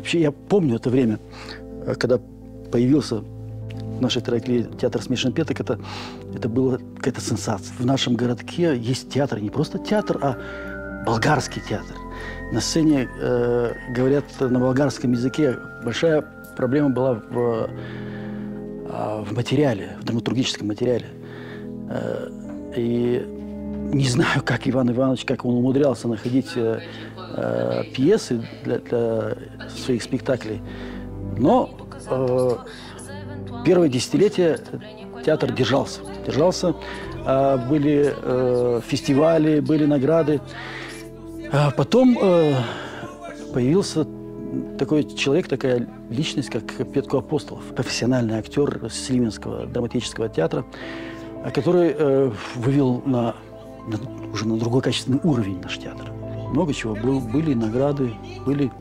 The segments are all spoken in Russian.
Вообще, я помню это время, когда появился в нашей Тараклии театр «Смешанный петок», это была какая-то сенсация. В нашем городке есть театр, не просто театр, а болгарский театр. На сцене говорят на болгарском языке. Большая проблема была в материале, в драматургическом материале. И не знаю, как Иван Иванович, как он умудрялся находить пьесы для своих спектаклей. Но первое десятилетие театр держался. Были фестивали, были награды. А потом появился такой человек, такая личность, как Петко Апостолов, профессиональный актер Слименского драматического театра, который вывел уже на другой качественный уровень наш театр. Много чего. Были награды, были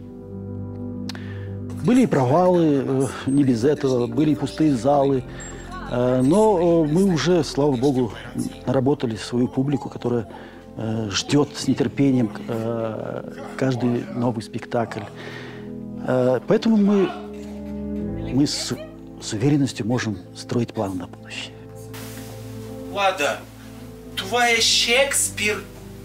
и провалы, не без этого, были и пустые залы. Но мы уже, слава богу, наработали свою публику, которая ждет с нетерпением каждый новый спектакль. Поэтому мы с уверенностью можем строить планы на будущее. Влада, твой Шекспир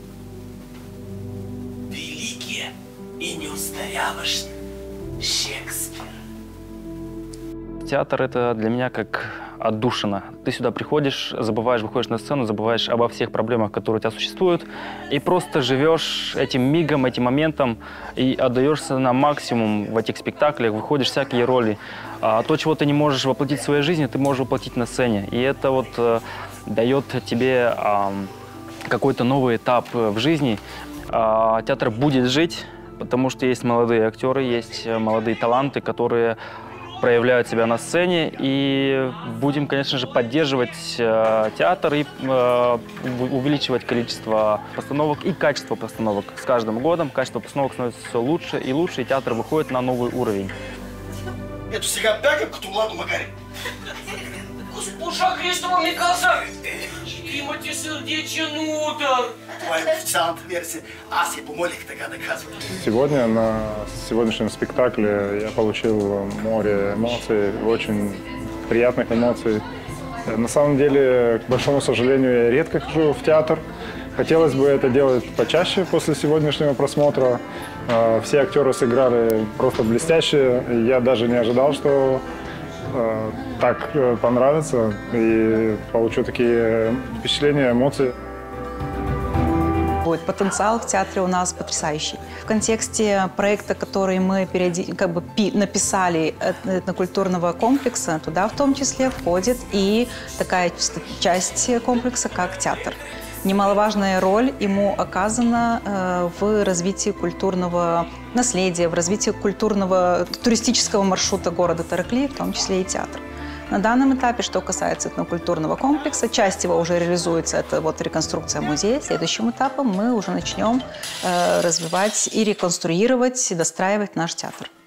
великий и неустарявший Шекспир. Театр – это для меня как отдушина. Ты сюда приходишь, забываешь, выходишь на сцену, забываешь обо всех проблемах, которые у тебя существуют, и просто живешь этим мигом, этим моментом, и отдаешься на максимум в этих спектаклях, выходишь всякие роли. А то, чего ты не можешь воплотить в своей жизни, ты можешь воплотить на сцене. И это вот дает тебе какой-то новый этап в жизни. Театр будет жить, потому что есть молодые актеры, есть молодые таланты, которые проявляют себя на сцене, и будем, конечно же, поддерживать театр и увеличивать количество постановок и качество постановок. С каждым годом качество постановок становится все лучше, и театр выходит на новый уровень. Это сега бягам като Владо Магари. Госпожа Христова ми каза, имате сърдечен удар. Това е официалната версия. Аз я помолих така да казвам. Сегодня на сегодняшнем спектакле я получил море эмоций, очень приятных эмоций. На самом деле, к большому сожалению, я редко хожу в театр. Хотелось бы это делать почаще после сегодняшнего просмотра. Все актеры сыграли просто блестяще. Я даже не ожидал, что так понравится и получу такие впечатления, эмоции. Потенциал в театре у нас потрясающий. В контексте проекта, который мы написали этнокультурного комплекса, туда в том числе входит и такая часть комплекса, как театр. Немаловажная роль ему оказана в развитии культурного наследия, в развитии культурного туристического маршрута города Тараклии, в том числе и театр. На данном этапе, что касается этнокультурного комплекса, часть его уже реализуется, это вот реконструкция музея. Следующим этапом мы уже начнем развивать и реконструировать, достраивать наш театр.